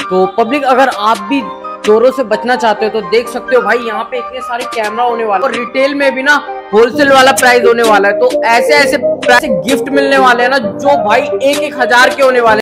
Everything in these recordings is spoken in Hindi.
तो पब्लिक, अगर आप भी चोरों से बचना चाहते हो तो देख सकते हो भाई, यहाँ पे इतने सारे कैमरा होने वाले और रिटेल में भी ना होलसेल वाला प्राइस होने वाला है। तो ऐसे ऐसे प्राइस गिफ्ट मिलने वाले हैं ना, जो भाई 1-1 हज़ार के होने वाले।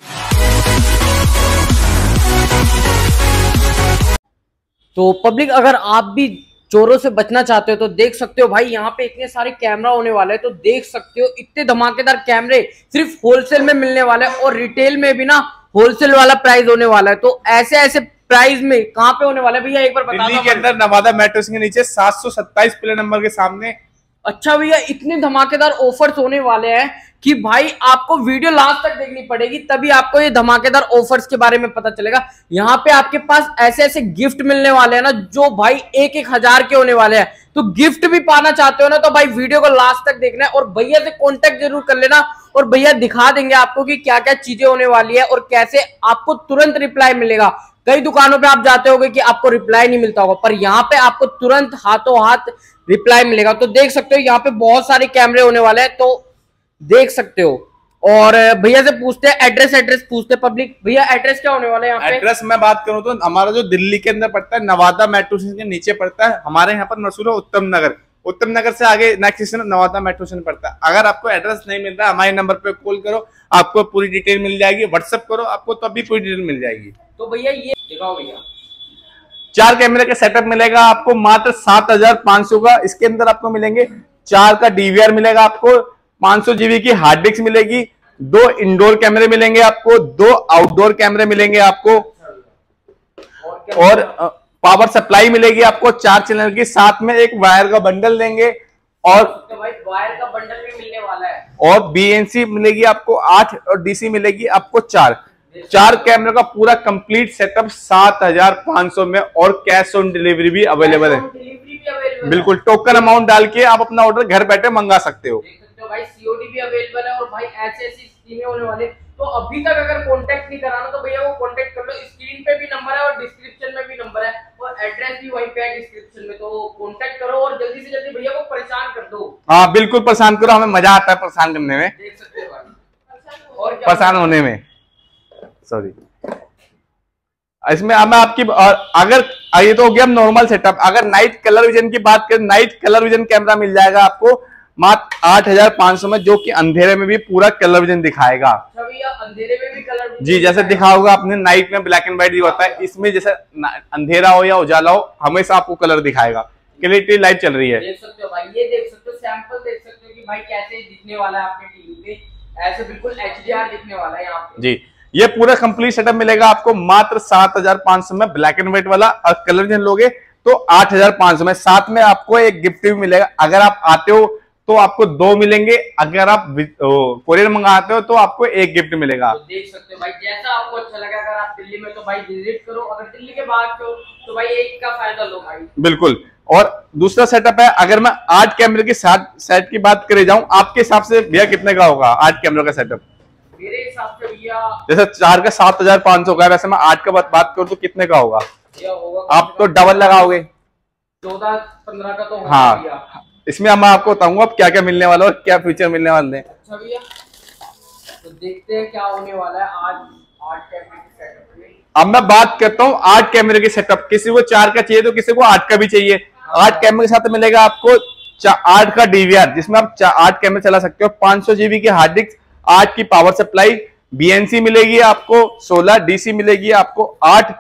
तो पब्लिक, अगर आप भी चोरों से बचना चाहते हो तो देख सकते हो भाई, यहाँ पे इतने सारे कैमरा होने वाले हैं। तो देख सकते हो इतने धमाकेदार कैमरे सिर्फ होलसेल में मिलने वाले हैं और रिटेल में भी ना होलसेल वाला प्राइस होने वाला है। तो ऐसे ऐसे प्राइस में कहाँ पे होने वाला है भैया, एक बार बता दो। दिल्ली के अंदर नवादा मेट्रो के नीचे 727 प्ले नंबर के सामने। अच्छा भैया, इतने धमाकेदार ऑफर्स होने वाले हैं कि भाई आपको वीडियो लास्ट तक देखनी पड़ेगी, तभी आपको ये धमाकेदार ऑफर्स के बारे में पता चलेगा। यहाँ पे आपके पास ऐसे ऐसे गिफ्ट मिलने वाले हैं ना, जो भाई 1-1 हज़ार के होने वाले हैं। तो गिफ्ट भी पाना चाहते हो ना, तो भाई वीडियो को लास्ट तक देखना है और भैया से कांटेक्ट जरूर कर लेना, और भैया दिखा देंगे आपको कि क्या क्या चीजें होने वाली है और कैसे आपको तुरंत रिप्लाई मिलेगा। कई दुकानों पे आप जाते होगे कि आपको रिप्लाई नहीं मिलता होगा, पर यहाँ पे आपको तुरंत हाथों हाथ रिप्लाई मिलेगा। तो देख सकते हो यहाँ पे बहुत सारे कैमरे होने वाले हैं, तो देख सकते हो। और भैया से पूछते हैं एड्रेस पूछते हैं पब्लिक, भैया एड्रेस क्या होने वाला है यहाँ पे? एड्रेस मैं बात करूं तो हमारा जो दिल्ली के अंदर पड़ता है, नवादा मेट्रो स्टेशन के नीचे पड़ता है। हमारे यहाँ पर मशहूर है उत्तम नगर से आगे next station Nawada metro station पड़ता है। अगर आपको एड्रेस नहीं मिल रहा, हमारे नंबर पे कॉल करो, आपको पूरी डिटेल मिल जाएगी। व्हाट्सएप करो, आपको तो अभी पूरी डिटेल मिल जाएगी। तो भैया ये दिखाओ भैया, 4 कैमरे का सेटअप मिलेगा आपको मात्र 7,500 का। इसके अंदर आपको मिलेंगे 4 का डीवीआर मिलेगा, आपको 500 GB की हार्ड डिस्क मिलेगी, 2 इंडोर कैमरे मिलेंगे आपको, 2 आउटडोर कैमरे मिलेंगे आपको, और पावर सप्लाई मिलेगी आपको 4 चैनल की। साथ में एक वायर का बंडल देंगे और तो भाई वायर का बंडल भी मिलने वाला है, और BNC मिलेगी आपको 8 और DC मिलेगी आपको 4 कैमरे का पूरा कंप्लीट सेटअप 7,500 में, और कैश ऑन डिलीवरी भी अवेलेबल है। बिल्कुल, टोकन अमाउंट डाल के आप अपना ऑर्डर घर बैठे मंगा सकते हो। भाई COD भी अवेलेबल है, और भाई ऐसी ऐसी स्कीमें होने वाली। तो अभी तक अगर कांटेक्ट नहीं कराना तो भैया वो कांटेक्ट कर लो, स्क्रीन पे भी नंबर है और डिस्क्रिप्शन में भी नंबर है, और एड्रेस भी वहीं पे है डिस्क्रिप्शन में। तो कांटेक्ट करो और जल्दी से जल्दी भैया को परेशान कर दो। हाँ बिल्कुल, परेशान करो, हमें मजा आता है परेशान करने में, देख सकते हो भाई, और क्या परेशान होने में। सॉरी, इसमें अब मैं आपकी अगर ये तो हो गया नॉर्मल सेटअप। अगर नाइट कलर विजन की बात करें, नाइट कलर विजन कैमरा मिल जाएगा आपको मात्र 8,500 में, जो कि अंधेरे में भी पूरा कलर विजन दिखाएगा। अंधेरे में भी कलर जी, जैसे दिखा होगा आपने, नाइट में ब्लैक एंड व्हाइट होता है, इसमें जैसे अंधेरा हो या उजाला हो हमेशा आपको कलर दिखाएगा। क्लियरिटी लाइट चल रही है, देख सकते हो भाई, ये देख सकते हो सैंपल, देख सकते हो कि भाई कैसे दिखने वाला है आपके टीवी पे, ऐसे बिल्कुल HDR दिखने वाला है यहाँ पे। जी, ये पूरा कंप्लीट सेटअप मिलेगा आपको मात्र 7,500 में, ब्लैक एंड व्हाइट वाला। और कलर विजन लोगे तो 8,500 में। साथ में आपको एक गिफ्ट भी मिलेगा, अगर आप आते हो तो आपको 2 मिलेंगे, अगर आप कोरियर मंगाते हो तो आपको 1 गिफ्ट मिलेगा। तो देख सकते हो भाई, जैसा आपको अच्छा लगा। अगर आप दिल्ली में तो भाई विजिट करो, अगर दिल्ली के बाहर हो तो भाई एक का फायदा लो भाई। बिल्कुल। और दूसरा सेटअप है, अगर मैं 8 कैमरे की सेट की बात करे जाऊं, आपके हिसाब से भैया कितने का होगा 8 कैमरे का सेटअप? मेरे हिसाब से भैया जैसे 4 का 7,500 का है, वैसे मैं 8 का बात करूं तो कितने का होगा? आप तो डबल लगाओगे, 14-15 का तो होगा। हाँ, इसमें मैं आपको बताऊंगा अब क्या क्या मिलने वाला है और क्या फीचर मिलने वाले हैं। अच्छा भैया, तो देखते हैं क्या होने वाला है आज 8 कैमरे के सेटअप में। अब मैं बात करता हूँ 8 कैमरे के सेटअप। किसी को 4 का चाहिए तो किसी को 8 का भी चाहिए। 8 कैमरे के साथ मिलेगा आपको 8 का डीवीआर, जिसमें आप 8 कैमरे चला सकते हो, 500 GB की हार्ड डिस्क, 8 की पावर सप्लाई, BNC मिलेगी आपको 16, DC मिलेगी आपको 8,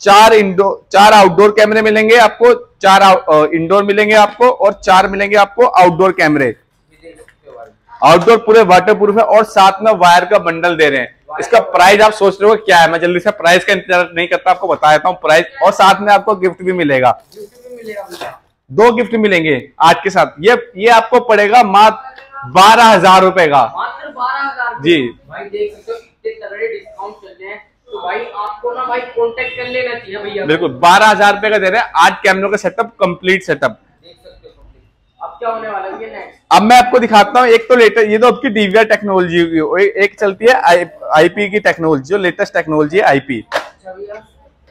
4 आउटडोर कैमरे मिलेंगे आपको, 4 इंडोर मिलेंगे आपको, और 4 मिलेंगे आपको आउटडोर कैमरे। आउटडोर पूरे वाटर प्रूफ है, और साथ में वायर का बंडल दे रहे हैं। इसका प्राइस आप सोच रहे हो क्या है, मैं जल्दी से प्राइस का इंतजार नहीं करता, आपको बता देता हूँ प्राइस। और साथ में आपको गिफ्ट भी मिलेगा, 2 गिफ्ट मिलेंगे 8 के साथ। ये आपको पड़ेगा मात्र 12,000 रुपए का, मात्र 12,000 जी। भाई देख सकते हो इतने तगड़े डिस्काउंट चल रहे हैं, तो भाई आपको ना भाई कांटेक्ट कर लेना चाहिए भैया। बिल्कुल, 12,000 रुपए का दे रहे हैं 8 कैमरों का सेटअप, कंप्लीट सेटअप। देख सकते हो अब क्या होने वाला है नेक्स्ट। अब मैं आपको दिखाता हूँ, एक तो लेटेस्ट, ये तो आपकी डीवीआर टेक्नोलॉजी, एक चलती है IP की टेक्नोलॉजी, जो लेटेस्ट टेक्नोलॉजी है IP। अच्छा भैया,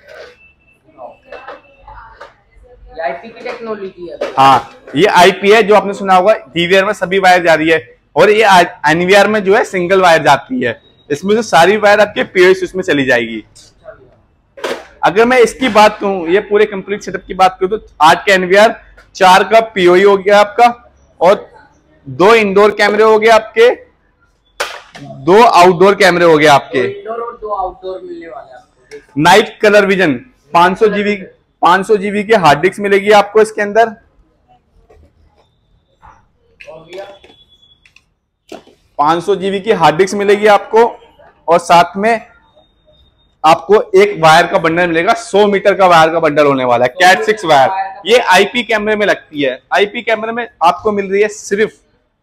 IP की टेक्नोलॉजी है। हाँ, ये IP है, जो आपने सुना होगा डीवीआर में सभी वायर जा रही है, और ये NVR में जो है सिंगल वायर जाती है। इसमें से सारी वायर आपके पेयर स्विच में चली जाएगी। अगर मैं इसकी बात करूं, ये पूरे कंप्लीट सेटअप की बात करूं, तो 8 का एनवीआर, 4 का पीओई हो गया आपका, और 2 इंडोर कैमरे हो गए आपके, 2 आउटडोर कैमरे हो गए आपके, 2 इंडोर और 2 आउटडोर मिलने वाले आपको। नाइट कलर विजन, 500 जीबी की हार्ड डिस्क मिलेगी आपको इसके अंदर, 500 जीबी की हार्ड डिस्क मिलेगी आपको, और साथ में आपको एक वायर का बंडल मिलेगा, 100 मीटर का वायर का बंडल होने वाला है, कैट 6 वायर। ये आईपी कैमरे में लगती है, आईपी कैमरे में आपको मिल रही है सिर्फ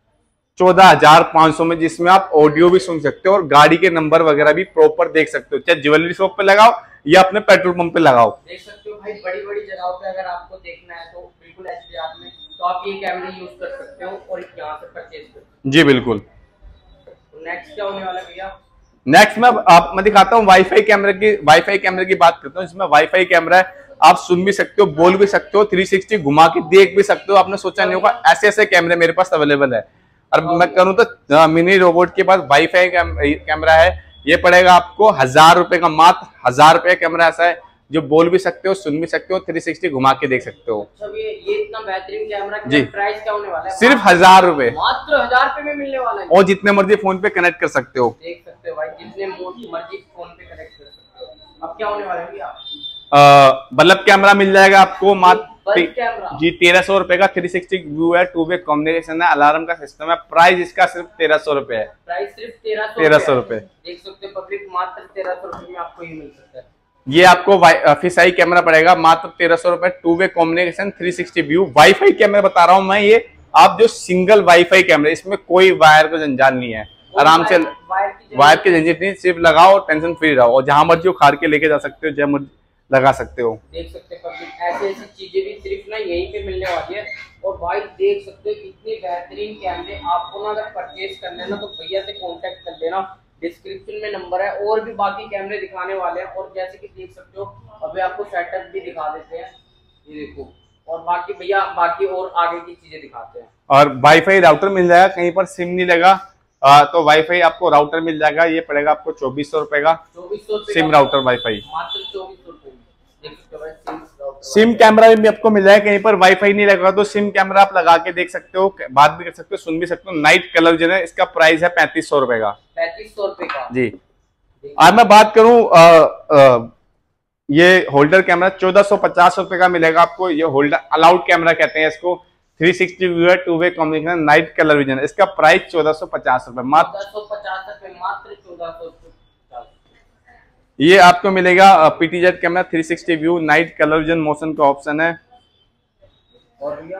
14,500 में, जिसमें आप ऑडियो भी सुन सकते हो और गाड़ी के नंबर वगैरह भी प्रॉपर देख सकते हो, चाहे ज्वेलरी शॉप पे लगाओ या अपने पेट्रोल पंप पे लगाओ, देख सकते हो भाई। बड़ी बड़ी जगहों पे अगर आपको देखना है तो बिल्कुल एचडीआर में, तो आप ये कैमरे यूज कर सकते हो और यहाँ से परचेज कर सकते हो। जी बिल्कुल। नेक्स्ट क्या होने वाला भैया? नेक्स्ट मैं दिखाता हूँ वाईफाई कैमरे की बात करता हूँ। इसमें वाईफाई कैमरा है, आप सुन भी सकते हो, बोल भी सकते हो, 360 घुमा के देख भी सकते हो। आपने सोचा नहीं होगा ऐसे ऐसे कैमरे मेरे पास अवेलेबल है। और मैं करूँ तो मिनी रोबोट के पास वाईफाई कैमरा है, ये पड़ेगा आपको 1000 रुपए का, मात्र 1000 रुपए कैमरा ऐसा है जो बोल भी सकते हो, सुन भी सकते हो, 360 घुमा के देख सकते हो। अच्छा, ये इतना बेहतरीन कैमरा, जी, प्राइस क्या होने वाला है? सिर्फ 1000 रुपए, मात्र 1000 रुपए में मिलने वाला है, और जितने मर्जी फोन पे कनेक्ट कर सकते हो। देख सकते हो भाई, जितने मर्जी फोन पे कनेक्ट कर सकते हो। अब क्या होने वाला है भैया? बल्ब कैमरा मिल जाएगा आपको मात्र जी 1300 रुपए का, 360 व्यू है, 2 वे कॉम्बिनेशन है, अलार्म का सिस्टम है। प्राइस इसका सिर्फ 1300 रुपए है। प्राइस सिर्फ 1300 रुपए। देख सकते हो पब्लिक, मात्र 1300 रुपए में आपको ये मिल सकता है। ये आपको फिश आई कैमरा पड़ेगा मात्र 1300 रुपए, 2 way combination, 360 view. Wifi camera बता रहा हूँ मैं, ये आप जो सिंगल वाईफाई कैमरा, इसमें कोई वायर का जंजाल नहीं है, आराम से वायर की झंझट नहीं, सिर्फ लगाओ, टेंशन फ्री रहो, और जहां मर्जी उखाड़ के लेके जा सकते हो, जहां मर्जी लगा सकते हो। देख सकते हो पब्लिक, ऐसी ऐसी चीजें भी सिर्फ ना यहीं पे मिलने वाली है। और भाई देख सकते हो इतने बेहतरीन कैमरे, आपको ना अगर परचेज करना है ना तो भैया से कांटेक्ट कर लेना, डिस्क्रिप्शन में नंबर है। और भी बाकी कैमरे दिखाने वाले हैं, और जैसे कि देख सकते हो अभी आपको सेटअप भी दिखा देते हैं, ये देखो, और बाकी भैया बाकी और आगे की चीजें दिखाते हैं। और वाईफाई राउटर मिल जाएगा, कहीं पर सिम नहीं लगा तो वाईफाई आपको राउटर मिल जाएगा, ये पड़ेगा आपको 2400 रुपए का, 2400 सिम राउटर वाईफाई, मात्र 2400 रुपए। सिम कैमरा भी आपको मिल जाएगा, कहीं पर वाईफाई नहीं लगा तो सिम कैमरा आप लगा के देख सकते हो, बात भी कर सकते हो, सुन भी सकते हो। नाइट कलर जो है इसका प्राइस है 3500 रुपए का, 3500 रुपए का जी। आज मैं बात करूं ये होल्डर कैमरा 1450 रुपए का मिलेगा आपको। ये होल्डर अलाउड कैमरा कहते हैं इसको, 360 व्यू है, 2 way combination, night colour vision. इसका प्राइस 1450 रुपए, मात्र 1450 रुपए, मात्र 1450। ये आपको मिलेगा PTZ camera, 360 view, night colour vision, motion का ऑप्शन है। और भैया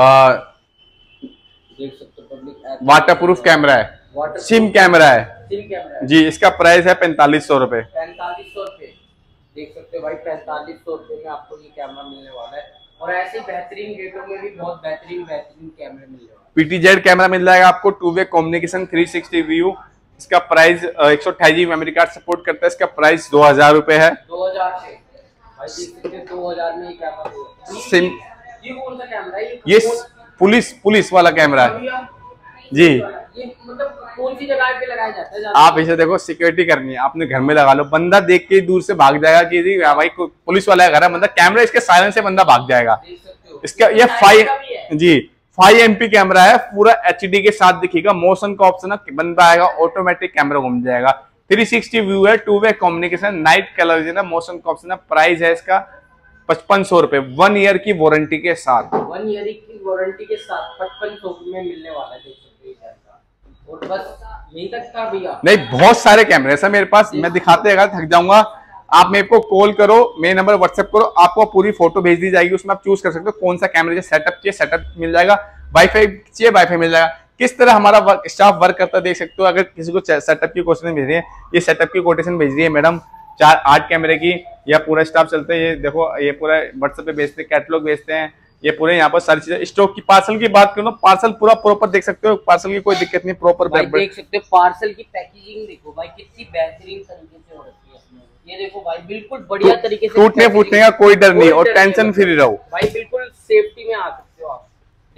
देख सकते हो पब्लिक, वाटरप्रूफ कैमरा है, सिम कैमरा है जी। इसका प्राइस है 4500 रुपए, 4500 रुपए। देख सकते हो भाई, 4500 रुपए में आपको ये कैमरा मिलने वाला है। और ऐसे बेहतरीन रेटों में भी बहुत बेहतरीन कैमरे मिल रहे हैं। पीटीजेड कैमरा मिल जाएगा आपको, 2 वे कॉम्बिनेशन, 360 व्यू। इसका price 128 GB memory card support करता है। इसका प्राइस 2000 रुपए है। 2000 से भाई, 2000 में ये कैमरा सिम। ये कौन सा कैमरा है? ये पुलिस वाला कैमरा है जी। ये मतलब कौन सी जगह पे लगाया जाता है? आप इसे देखो, सिक्योरिटी करनी है, आपने घर में लगा लो, बंदा देख के दूर से भाग जाएगा कि जी भाई पुलिस वाला घर है, मतलब कैमरा इसके साइलेंस से बंदा भाग जाएगा। इसका ये 5 MP कैमरा है, पूरा HD के साथ दिखेगा, मोशन का ऑप्शन है, बंदा आएगा ऑटोमेटिक कैमरा घूम जाएगा, 360 व्यू है, 2 way combination, night colour vision है, मोशन का ऑप्शन है। प्राइस है इसका 5500 रुपए, 1 ईयर की वारंटी के साथ, 1 ईयर की वारंटी के साथ 5500 में मिलने वाला है। और बस यही तक था भैया? नहीं, बहुत सारे कैमरे हैं मेरे पास, मैं दिखाते अगर थक जाऊंगा। आप मेरे को कॉल करो, मेरे नंबर व्हाट्सएप करो, आपको पूरी फोटो भेज दी जाएगी, उसमें आप चूज कर सकते हो कौन सा कैमरा चाहिए। सेटअप चाहिए, सेटअप मिल जाएगा, वाईफाई चाहिए, वाईफाई मिल जाएगा। किस तरह हमारा स्टाफ वर्क करता है देख सकते हो। अगर किसी को सेटअप की कोटेशन भेज रही है, ये सेटअप की कोटेशन भेज रही है मैडम 8 कैमरे की, या पूरा स्टाफ चलता है। ये देखो, ये पूरा व्हाट्सएप पे भेजते हैं, कैटलॉग भेजते हैं, ये पूरे यहाँ पर सारी चीजें। स्टॉक की, पार्सल की बात करूँ, पार्सल पूरा प्रॉपर देख सकते हो, पार्सल की कोई दिक्कत नहीं, प्रॉपर देख सकते हो। पार्सल की पैकेजिंग देखो भाई, कितनी बेहतरीन तरीके से हो रखी है। ये देखो भाई, बिल्कुल बढ़िया तरीके से, टूटने फूटने का कोई डर नहीं, और टेंशन फ्री रहो भाई, बिल्कुल सेफ्टी में आ सकते हो आप।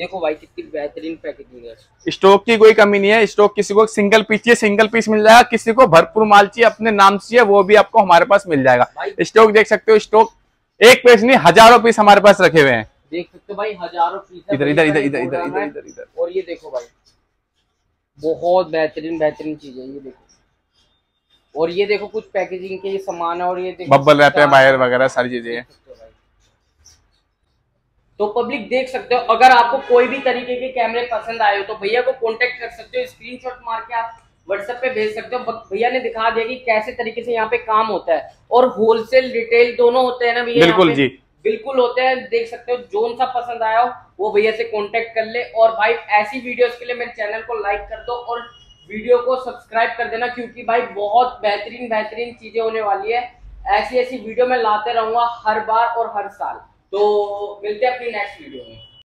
देखो भाई कितनी बेहतरीन पैकेजिंग है। स्टॉक की कोई कमी नहीं है। स्टॉक किसी को सिंगल पीस चाहिए सिंगल पीस मिल जाएगा, किसी को भरपूर माल चाहिए अपने नाम से चाहिए वो भी आपको हमारे पास मिल जाएगा। स्टॉक देख सकते हो, स्टॉक एक पीस नहीं हजारों पीस हमारे पास रखे हुए हैं। देख सकते हो भाई हजारों पीस इधर इधर इधर इधर इधर इधर इधर इधर। और ये देखो भाई बहुत बेहतरीन बेहतरीन चीज है, ये देखो। और ये देखो कुछ पैकेजिंग के ये सामान है, और ये देखो बब्बल रहते हैं वायर वगैरह सारी चीजें हैं। तो पब्लिक देख सकते हो, अगर आपको कोई भी तरीके के कैमरे पसंद आए हो तो भैया को कांटेक्ट कर सकते हो, स्क्रीनशॉट मार के आप व्हाट्सएप पे भेज सकते हो। भैया ने दिखा दिया कि कैसे तरीके से यहाँ पे काम होता है, और होलसेल रिटेल दोनों होते हैं ना भैया। बिल्कुल जी, बिल्कुल होते हैं। देख सकते हो, जोन सा पसंद आया हो वो भैया से कांटेक्ट कर ले। और भाई ऐसी वीडियोस के लिए मेरे चैनल को लाइक कर दो और वीडियो को सब्सक्राइब कर देना, क्योंकि भाई बहुत बेहतरीन बेहतरीन चीजें होने वाली है। ऐसी ऐसी वीडियो मैं लाते रहूंगा हर बार और हर साल। तो मिलते हैं अपनी नेक्स्ट वीडियो में।